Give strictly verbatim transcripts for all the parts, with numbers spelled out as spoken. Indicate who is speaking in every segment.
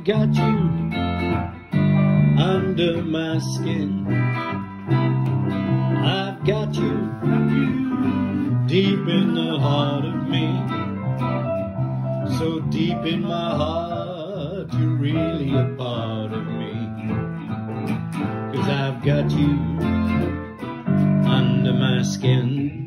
Speaker 1: got you under my skin. I've got you deep in the heart of me. So deep in my heart, you're really a part of me. 'Cause I've got you under my skin.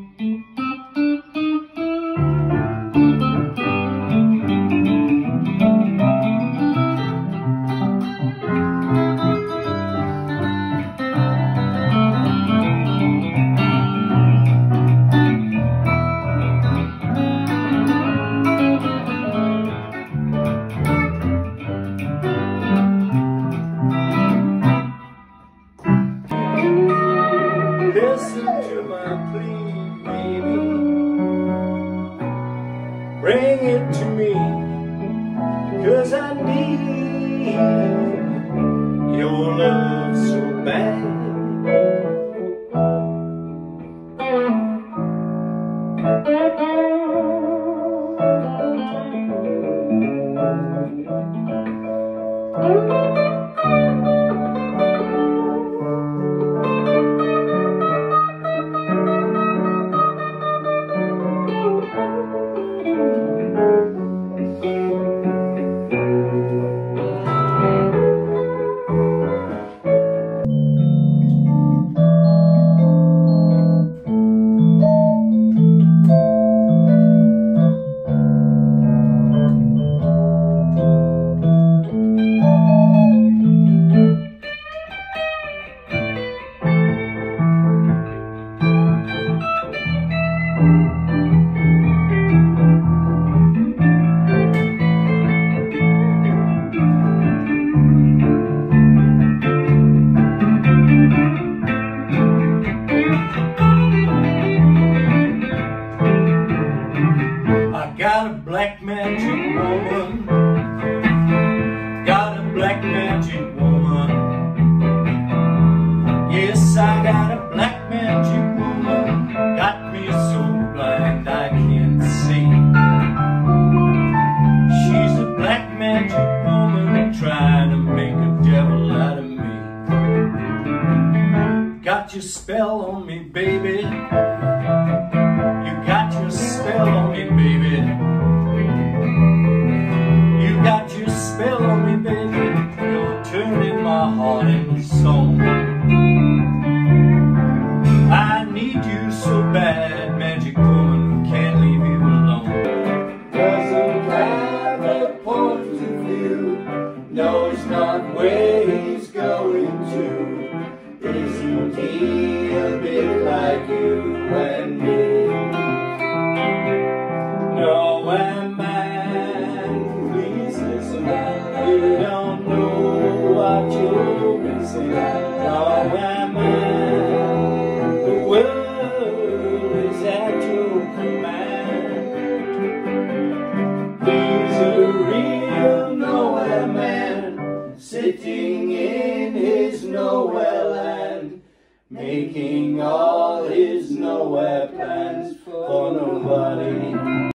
Speaker 2: Listen to my plea, baby. Bring it to me, 'cause I need your love so bad. Got a black magic woman, got a black magic woman. Yes, I got a black magic woman, got me so blind I can't see. She's a black magic woman trying to make a devil out of me. Got your spell on me, baby. You got your spell on me, baby. You got your spell on me, baby. You're turning my heart into stone. I need you so bad, magic woman, can't leave you alone. Doesn't have a point of view, knows not where he's going to. Isn't he a bit like you and me? No, man, please listen. You don't know what you're missing. No, man, the world is at your command. He's a real nowhere man, sitting in his nowhere land, making all his nowhere plans for nobody.